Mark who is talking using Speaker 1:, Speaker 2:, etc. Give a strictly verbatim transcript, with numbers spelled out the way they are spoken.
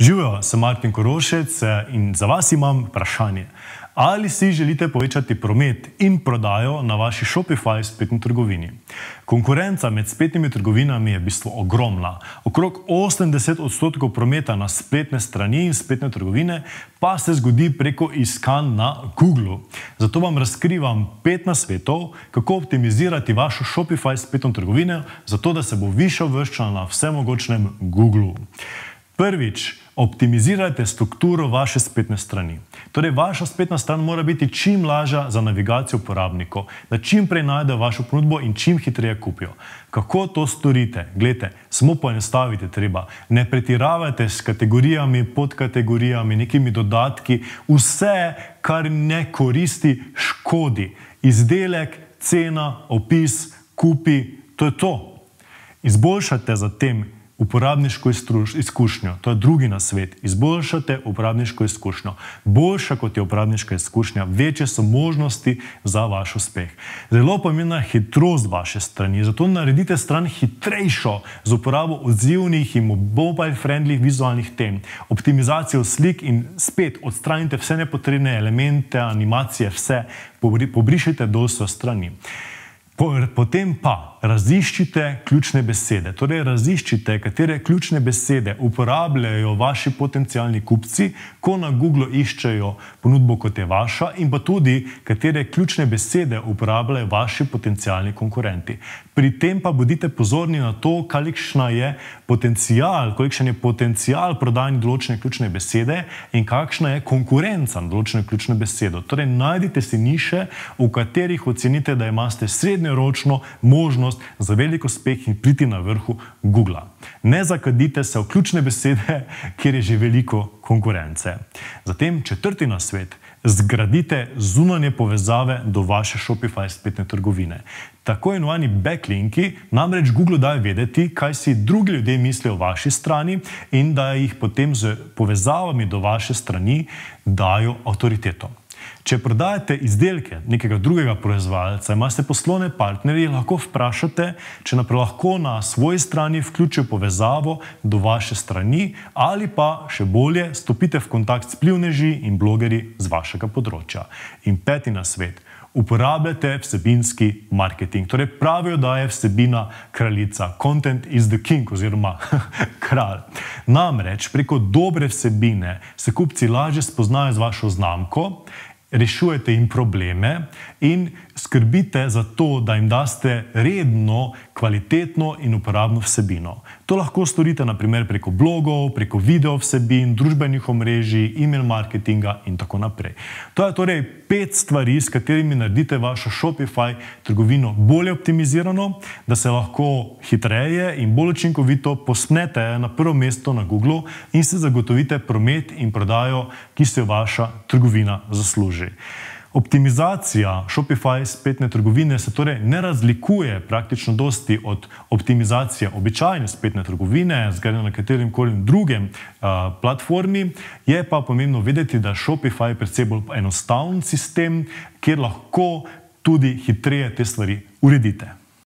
Speaker 1: Živijo, sem Martin Korošec in za vas imam vprašanje. Ali si želite povečati promet in prodajo na vaši Shopify spletni trgovini? Konkurenca med spletnimi trgovinami je v bistvu ogromna. Okrog osemdeset odstotkov prometa na spletne strani in spletne trgovine pa se zgodi preko iskanj na Googlu. Zato vam razkrivam pet nasvetov, kako optimizirati vašo Shopify spletno trgovino, zato da se bo više uvrščala na vsemogočnem Googlu. Prvič, optimizirajte strukturo vaše spletne strani. Torej, vaša spletna stran mora biti čim lažja za navigacijo uporabnikov, da čim prej najdejo vašo ponudbo in čim hitreje kupijo. Kako to storite? Glejte, samo poenostavite treba. Ne pretiravajte s kategorijami, podkategorijami, nekimi dodatki. Vse, kar ne koristi, škodi. Izdelek, cena, opis, kupi, to je to. Izboljšajte zatem uporabniško izkušnjo. To je drugi nasvet. Izboljšate uporabniško izkušnjo. Boljša kot je uporabniška izkušnja, večje so možnosti za vaš uspeh. Zelo pomembna je hitrost vaše strani, zato naredite stran hitrejšo z uporabo odzivnih in mobile-friendly vizualnih tem, optimizacijo slik in spet odstranite vse nepotrebne elemente, animacije, vse, pobrišite dol s strani. Potem pa raziščite ključne besede. Torej, raziščite, katere ključne besede uporabljajo vaši potencialni kupci, ko na Googlu iščejo ponudbo, kot je vaša, in pa tudi, katere ključne besede uporabljajo vaši potencialni konkurenti. Pri tem pa bodite pozorni na to, kakšna je potencial, kolikšen je potencial prodajanja določene ključne besede in kakšna je konkurenca na določene ključne besede. Torej, najdite si niše, v katerih ocenite, da imate srednjeročno možnost za velik uspeh in priti na vrhu Googla. Ne zakadite se v ključne besede, kjer je že veliko konkurence. Zatem četrti nasvet. Zgradite zunanje povezave do vaše Shopify spletne trgovine. Tako imenovani backlinki namreč Google daje vedeti, kaj si drugi ljudje mislijo o vaši strani in da jih potem z povezavami do vaše strani dajo avtoriteto. Če prodajate izdelke nekega drugega proizvajalca, imate poslovne partnerje, lahko vprašate, če naprej lahko na svoji strani vključijo povezavo do vaše strani ali pa, še bolje, stopite v kontakt s vplivneži in blogerji z vašega področja. In peti nasvet. Uporabljate vsebinski marketing. Torej, pravijo, da je vsebina kraljica. Content is the king, oziroma kralj. Namreč, preko dobre vsebine se kupci lažje spoznajo z vašo znamko, rešujete jim probleme in skrbite za to, da jim daste redno, kvalitetno in uporabno vsebino. To lahko storite na primer preko blogov, preko video vsebin, družbenih omrežij, e-mail marketinga in tako naprej. To je torej pet stvari, s katerimi naredite vašo Shopify trgovino bolje optimizirano, da se lahko hitreje in bolj učinkovito posnete na prvo mesto na Googlu in se zagotovite promet in prodajo, ki se vaša trgovina zasluži. Optimizacija Shopify spletne trgovine se torej ne razlikuje praktično dosti od optimizacije običajne spletne trgovine, zgledano na katerim koli drugem uh, platformi. Je pa pomembno vedeti, da Shopify je precej bolj enostaven sistem, kjer lahko tudi hitreje te stvari uredite.